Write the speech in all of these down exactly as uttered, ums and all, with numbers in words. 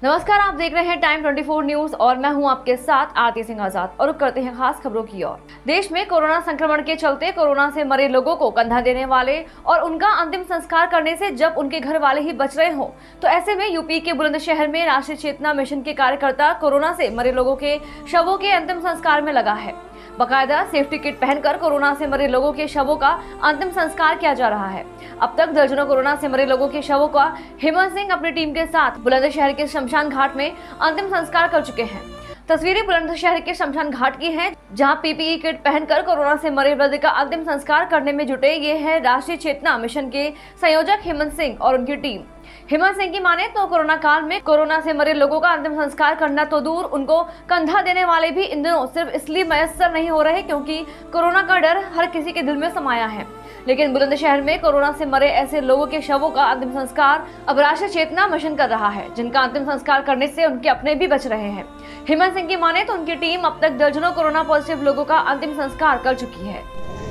नमस्कार, आप देख रहे हैं टाइम चौबीस न्यूज और मैं हूं आपके साथ आरती सिंह आजाद। और रुक करते हैं खास खबरों की ओर। देश में कोरोना संक्रमण के चलते कोरोना से मरे लोगों को कंधा देने वाले और उनका अंतिम संस्कार करने से जब उनके घर वाले ही बच रहे हों, तो ऐसे में यूपी के बुलंदशहर में राष्ट्रीय चेतना मिशन के कार्यकर्ता कोरोना से मरे लोगों के शवों के अंतिम संस्कार में लगा है। बाकायदा सेफ्टी किट पहनकर कोरोना से मरे लोगों के शवों का अंतिम संस्कार किया जा रहा है। अब तक दर्जनों कोरोना से मरे लोगों के शवों का हेमंत सिंह अपनी टीम के साथ बुलंदशहर के शमशान घाट में अंतिम संस्कार कर चुके हैं। तस्वीरें बुलंदशहर के शमशान घाट की हैं, जहां पीपीई किट पहनकर कोरोना से मरे वृद्ध का अंतिम संस्कार करने में जुटे ये है राष्ट्रीय चेतना मिशन के संयोजक हेमंत सिंह और उनकी टीम। हेमंत सिंह की माने तो कोरोना काल में कोरोना से मरे लोगों का अंतिम संस्कार करना तो दूर, उनको कंधा देने वाले भी इन दिनों सिर्फ इसलिए मयस्सर नहीं हो रहे क्योंकि कोरोना का डर हर किसी के दिल में समाया है। लेकिन बुलंदशहर में कोरोना से मरे ऐसे लोगों के शवों का अंतिम संस्कार अब राष्ट्रीय चेतना मिशन कर रहा है, जिनका अंतिम संस्कार करने से उनके अपने भी बच रहे हैं। हेमंत सिंह की माने तो उनकी टीम अब तक दर्जनों कोरोना पॉजिटिव लोगों का अंतिम संस्कार कर चुकी है।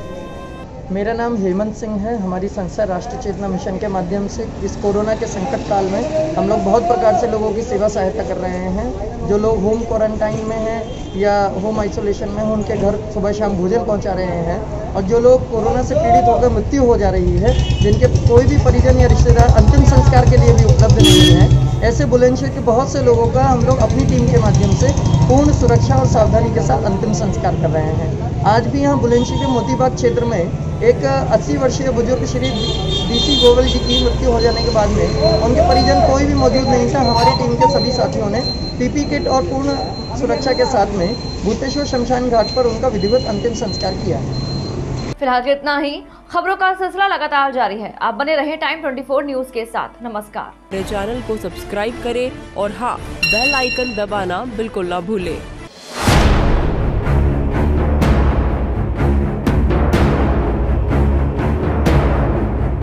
मेरा नाम हेमंत सिंह है। हमारी संस्था राष्ट्रीय चेतना मिशन के माध्यम से इस कोरोना के संकट काल में हम लोग बहुत प्रकार से लोगों की सेवा सहायता कर रहे हैं। जो लोग होम क्वारंटाइन में हैं या होम आइसोलेशन में हैं, उनके घर सुबह शाम भोजन पहुंचा रहे हैं। और जो लोग कोरोना से पीड़ित होकर मृत्यु हो जा रही है, जिनके कोई भी परिजन या रिश्तेदार अंतिम संस्कार के लिए भी उपलब्ध नहीं है, ऐसे बुलंदशहर के बहुत से लोगों का हम लोग अपनी टीम के माध्यम से पूर्ण सुरक्षा और सावधानी के साथ अंतिम संस्कार कर रहे हैं। आज भी यहाँ बुलंदशहर के मोतीबाग क्षेत्र में एक अस्सी वर्षीय बुजुर्ग श्री डीसी गोविल जी की मृत्यु हो जाने के बाद में उनके परिजन कोई भी मौजूद नहीं था। हमारी टीम के सभी साथियों ने पीपी किट और पूर्ण सुरक्षा के साथ में भूतेश्वर शमशान घाट पर उनका विधिवत अंतिम संस्कार किया। फिलहाल इतना ही। खबरों का सिलसिला लगातार जारी है। आप बने रहे टाइम चौबीस न्यूज के साथ। नमस्कार। मेरे चैनल को सब्सक्राइब करें और हाँ, बेल आइकन दबाना बिल्कुल ना भूलें।